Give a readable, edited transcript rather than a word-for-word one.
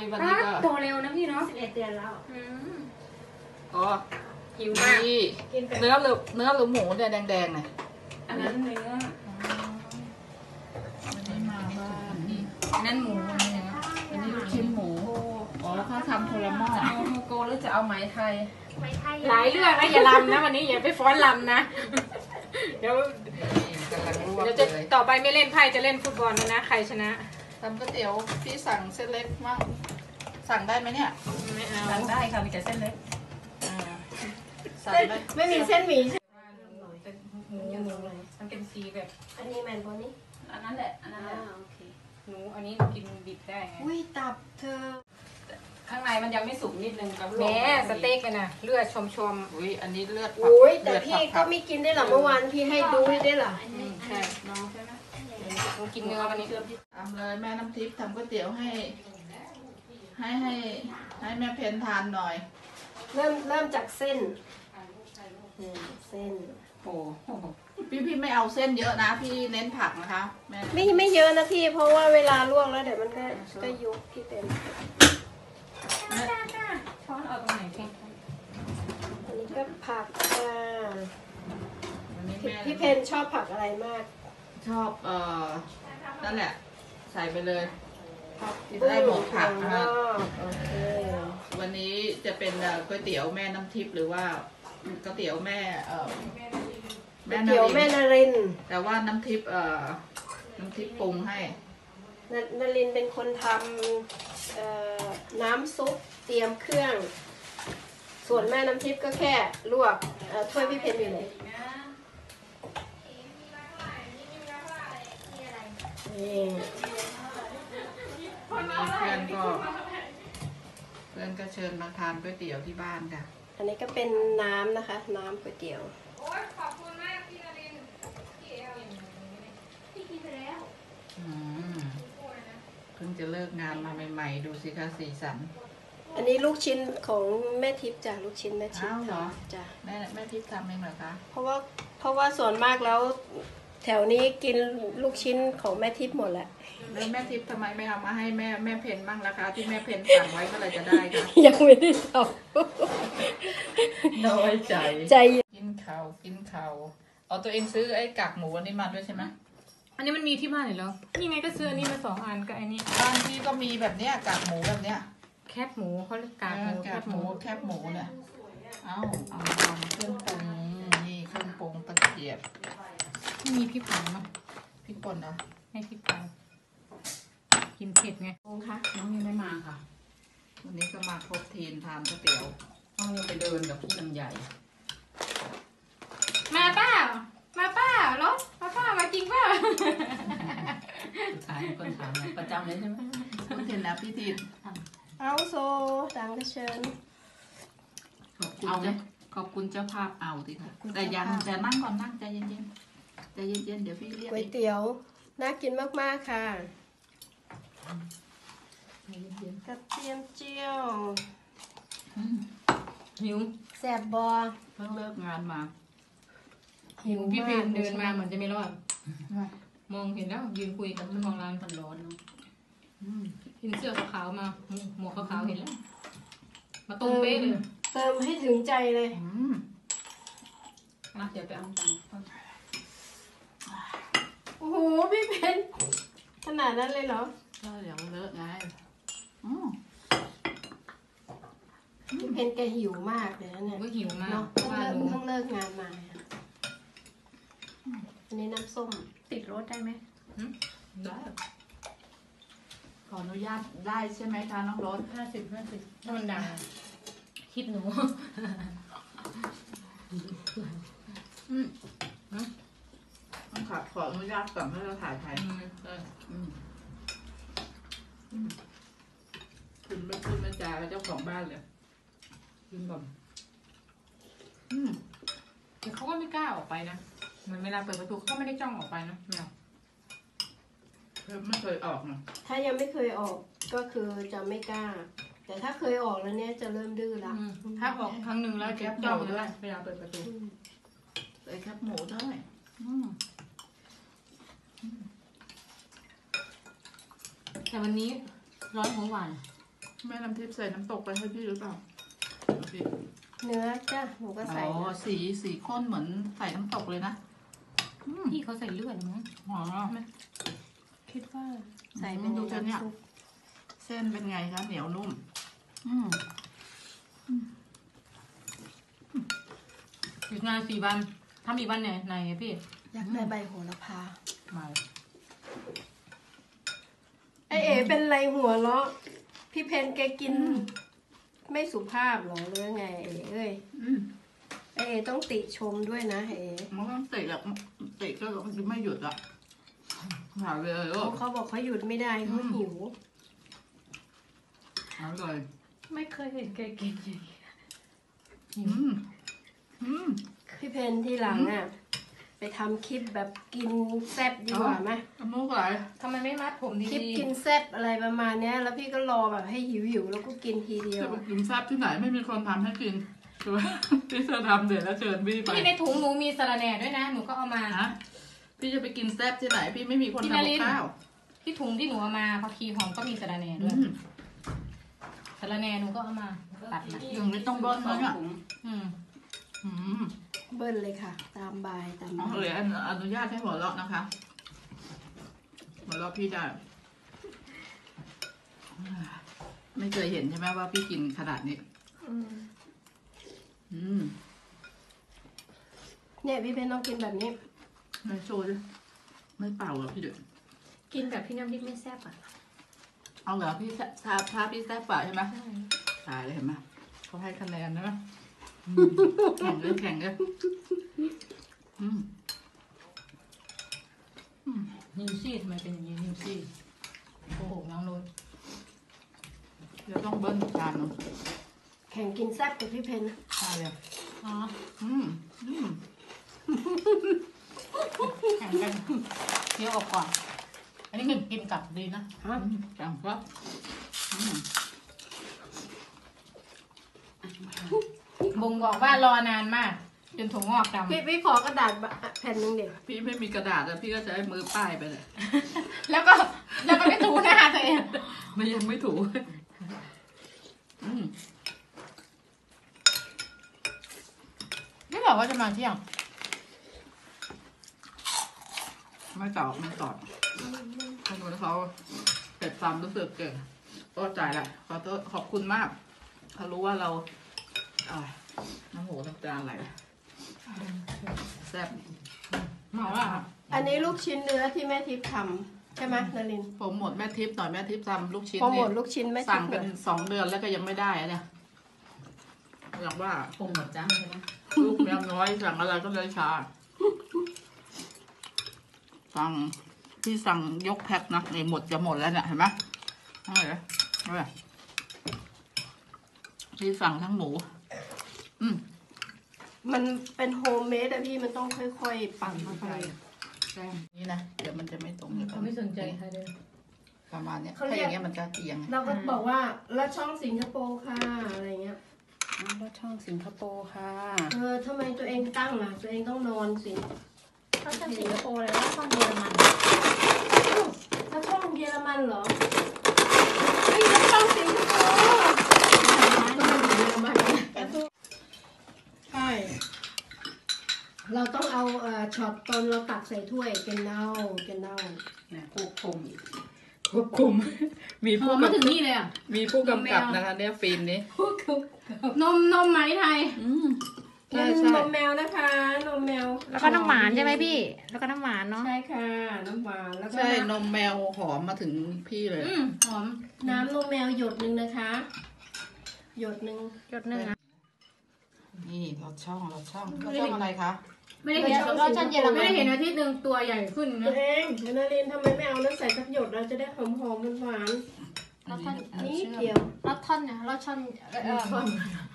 วันนี้ก็โตเร็วนะพี่เนาะ 11 เดือนแล้วอ๋อหิวมากเนื้อหรือหมูเนี่ยแดงๆเนี่ยอันนั้นเนื้อวันนี้มาบ้านนี่อันนั้นหมูอันนี้อันนี้ลูกชิ้นหมูอ๋อเขาทำคนละหม้อเอาโมโกหรือจะเอาไหมไทยไม่ไทยหลายเรื่องนะอย่าลำนะวันนี้อย่าไปฟ้อนลำนะเดี๋ยวจะต่อไปไม่เล่นไพ่จะเล่นฟุตบอลนะใครชนะทำก๋วยเตี๋ยวพี่สั่งเส้นเล็กมากสั่งได้ไหมเนี่ยไม่เอาสั่งได้ค่ะมีแต่เส้นเล็กสั่งได้ไม่มีเส้นหมี่หมูมันเป็นสีแบบอันนี้แมนบอนี่อันนั้นแหละอันนั้นแหละโอเคหนูอันนี้กินดิบได้อุ้ยตับเธอข้างในมันยังไม่สุกนิดนึงกับแม่สเต็กเลยนะเลือดชมอุ้ยอันนี้เลือดอุ้ยแต่พี่ก็ไม่กินได้หรอเมื่อวานพี่ให้ดูได้หรอใช่น้องใช่ไหมหนูกินเนื้อวันนี้ทำเลยแม่น้ำทิพย์ทำก๋วยเตี๋ยวให้แม่เพนทานหน่อยเริ่มจากเส้นโอ้พี่ไม่เอาเส้นเยอะนะพี่เน้นผักนะคะแม่ไม่เยอะนะพี่เพราะว่าเวลาลวกแล้วเดี๋ยวมันก็ยุบพี่เป็นช้อนเอาตรงไหนพี่อันนี้ก็ผักพี่เพนชอบผักอะไรมากชอบนั่นแหละใส่ไปเลยได้หมดผักนะคะวันนี้จะเป็นก๋วยเตี๋ยวแม่น้ำทิพย์หรือว่าก๋วยเตี๋ยวแม่เตี๋ยวแม่นารินแต่ว่าน้ำทิพย์ปรุงให้นารินเป็นคนทำน้ำซุปเตรียมเครื่องส่วนแม่น้ำทิพย์ก็แค่ลวกถ้วยพี่เพนอยู่เลยวันนี้เพื่อนก็เชิญมาทานก๋วยเตี๋ยวที่บ้านค่ะอันนี้ก็เป็นน้ำนะคะน้ำก๋วยเตี๋ยวขอบคุณมากพี่นารินพี่กินไปแล้วเพิ่งจะเลิกงานมาใหม่ๆดูสิคะสีสันอันนี้ลูกชิ้นของแม่ทิพย์จ้ะลูกชิ้นแม่ทิพย์เหรอจ้ะแม่ทิพย์ทำเองเหรอคะเพราะว่าส่วนมากแล้วแถวนี้กินลูกชิ้นของแม่ทิพย์หมดแหละแล้วแม่ทิพย์ทำไมไม่เอามาให้แม่เพนบ้างล่ะคะที่แม่เพนสั่งไว้เมื่อไรจะได้คะยังไม่ได้ทำน้อยใจกินข้าวเอาตัวเองซื้อไอ้กากหมูอันนี้มาด้วยใช่ไหมอันนี้มันมีที่บ้านเหรอนี่ไงก็ซื้ออันนี้มา2 อันกับอันนี้บ้านพี่ก็มีแบบเนี้ยกากหมูแบบเนี้ยแคบหมูเขาเรียกกากหมูแคบหมูเนี่ยเอาเครื่องปรุงนี่เครื่องปรุงตะเกียบมีพริกผงมั้ยพริกป่นนะให้พริกผงกินเผ็ดไงค่ะน้องยังไม่มาค่ะวันนี้ก็มาครบทีมทานก๋วยเตี๋ยวต้องไปเดินกับพี่ลำใหญ่มาป้ารถมาป้ามาจริงป่ะขายคนถามประจำเลยใช่ไหมคุณเห็นแล้วพี่ทีนเอาโซดังกระเชิญขอบคุณเจ้าภาพเอาสิค่ะแต่ยังจะนั่งก่อนนั่งใจเย็นเดี๋ยวพี่เรียกก๋วยเตี๋ยวน่ากินมากๆค่ะกระเทียมเจียวหิวแซ่บบอเพิ่งเลิกงานมาหิวพี่เพนเดินมาเหมือนจะไม่รอดมองเห็นแล้วยืนคุยกับมองร้านคนร้อนเนาะเห็นเสื้อขาวมาหมวกขาวเห็นแล้วมาตรงเป๊ะเลยเติมให้ถึงใจเลยมาเดี๋ยวไปเอาตังค์โอ้โหพี่เพนขนาดนั้นเลยเหรอก็เดี๋ยวเลิกไงพี่เพนแกหิวมากเลยนะเนี่ยก็หิวมากเพิ่งเลิกงานมาอันนี้น้ำส้มติดรถได้ไหมได้ขออนุญาตได้ใช่ไหมคะน้องรถ 50ถ้ามันดังคิดหนูต้องขออนุญาตก่อนเพื่อเราถ่ายไทยคุณไม่พูดไม่จากับเจ้าของบ้านเลยกินก่อนแต่เขาก็ไม่กล้าออกไปนะเหมือนเวลาเปิดประตูเขาก็ไม่ได้จ้องออกไปนะไม่เคยออกนะถ้ายังไม่เคยออกก็คือจะไม่กล้าแต่ถ้าเคยออกแล้วเนี่ยจะเริ่มดื้อละถ้าออกครั้งหนึ่งแล้วจะจ้องด้วยเวลาเปิดประตูใส่แคบหมูด้วยแต่วันนี้ร้อนหัวหวานแม่น้ำทิพย์ใส่น้ำตกไปให้พี่หรือเปล่าพี่เนื้อจ้ะหนูก็ใส่อ๋อสีข้นเหมือนใส่น้ำตกเลยนะพี่เขาใส่เลือดมั้งอ๋อคิดว่าใส่เป็นดูจะเนี่ยน้ำซุปเส้นเป็นไงคะเหนียวนุ่มอีกงาน4 วันทำอีกวันไหนพี่อยากได้ใบโหระพามาไอเอ๋เป็นไรหัวเราะพี่เพนแกกิน ไม่สุภาพหรอหรือไงเอ๋เอ้ยไอเอ๋ต้องติชมด้วยนะเอ๋มันต้องติแบบติก็ไม่หยุดอ่ะหาเลยลูกเขาบอกเขาหยุดไม่ได้เขาหิวหาเลยไม่เคยเห็นแกกินอย่างนี้พี่เพนที่หลังอ่ะไปทำคลิปแบบกินแซ่บดีกว่าไหมน้ำมูกไหลทำไมไม่มัดผมคลิปดีกินแซ่บอะไรประมาณเนี้ย แล้วพี่ก็รอแบบให้หิวๆแล้วก็กินทีเดียวจะไปกินแซ่บที่ไหนไม่มีคนทำให้กินคือว่าที่เธอทำเดี๋ยวแล้วเชิญพี่ไปๆพี่ในถุงหนูมีสะระแหน่ด้วยนะหนูก็เอามาฮะพี่จะไปกินแซ่บที่ไหน พี่ไม่มีคนทำกับข้าวที่ถุงที่หนูเอามาผักชีหอมก็มีสะระแหน่ด้วย สะระแหน่หนูก็เอามาตัดมาอย่างนี้ต้องเบิ้ลแล้วเนี่ยอืมเบิ้ลเลยค่ะ ตามบายตามเอาบายเลยอนุญาตให้หัวเราะนะคะหัวเราะพี่ได้ไม่เคยเห็นใช่ไหมว่าพี่กินขนาดนี้เนี่ยพี่เพนต้องกินแบบนี้ไม่โชว์ดิไม่เป่าเหรอพี่เด็กกินแบบพี่น้ำพริกไม่แซ่บอ่ะเอาเหรอพี่ถ้าพี่แซ่บกว่าใช่ไหมตายเลยเห็นไหมเขาให้คะแนนนะแข่งเลยแข่งเลยนิวซี่ทำไมเป็นอย่างนี้นิวซี่โอ้โหน้องโรยเดี๋ยวต้องเบิ้ลจานหนึงแข่งกินแซ่บกับพี่เพนใช่เลยอ๋อ แข่งกันเคี้ยวออกก่อนอันนี้กินกับดีนะจังครับบ่งบอกว่ารอนานมาก จนถั่วงอกดำพี่ขอกระดาษแผ่นหนึ่งเด็กพี่ไม่มีกระดาษแล้วพี่ก็จะให้มือป้ายไปเลยแล้วก็ไม่ถูหน้าตัวเองไม่ยังไม่ถูกไม่บอกว่าจะมาเที่ยงไม่ตอบคนนู้นเขาเก็บความรู้สึกเก่งก็จ่ายแหละขอบคุณมากเขารู้ว่าเราน้ำหูน้ำตาไหลแซ่บหมอว่าอันนี้ลูกชิ้นเนื้อที่แม่ทิพย์ทำใช่ไหมนลินผมหมดแม่ทิพย์หน่อยแม่ทิพย์ทำลูกชิ้นโปรโมนี่ทลูกชิ้นแม่ทิสั่พงย์หเป็น่นอย 2 เดือนแล้วก็ยังไม่ได้อะเนี่ยอยากว่าปรุงหมดจ้าใช่ไหมลูกเมียน้อยสั่งอะไรก็เลยช้าสั่งพี่สั่งยกแพ็คนะนี่จะหมดแล้วเนี่ยเห็นไหมนี่เลยนี่พี่สั่งทั้งหมูมันเป็นโฮมเมดอะพี่มันต้องค่อยๆปั่นเข้าไปแป้งนี่นะเดี๋ยวมันจะไม่ตรงเขาไม่สนใจใครเลยประมาณเนี้ยถ้าอย่างเงี้ยมันจะเอียงเราก็บอกว่าแล้วช่องสิงคโปร์ค่ะอะไรเงี้ยแล้วช่องสิงคโปร์ค่ะทำไมตัวเองตั้งล่ะตัวเองต้องนอนสิเขาจะสิงคโปร์เลยว่าช่องเยอรมันถ้าช่องเยอรมันเหรอไม่ใช่ช่องสิงคโปร์เยอรมันใช่เราต้องเอาช็อตตอนเราตักใส่ถ้วยเป็นเน่าเนี่ยควบคุมมีหอผู้มมาถึงนี่เลยอ่ะมีผู้กำกับนะคะเนี่ยฟิล์มนี้นมไหมไทยใช่นใช่มแมวนะคะนมแมวแล้วก็น้ำหวานใช่ไหมพี่ แล้วก็น้ำหวานเนาะใช่ค่ะน้ำหวานแล้วก็ใช่นมแมวหอมมาถึงพี่เลยหอมน้ำนมแมวหยดหนึ่งนะคะ หยดหนึ่งจดหนึ่งนะนี่เราช่องอะไรคะไม่ได้เห็นไม่ได้เห็นอาทิตย์หนึ่งตัวใหญ่ขึ้นตันะวเองนารินทำไมไม่เอาน้ำใส่สักหยดเราจะได้หอมหวานรสท่อนนิดเดียวรสท่อนเนี่ยรสช่อน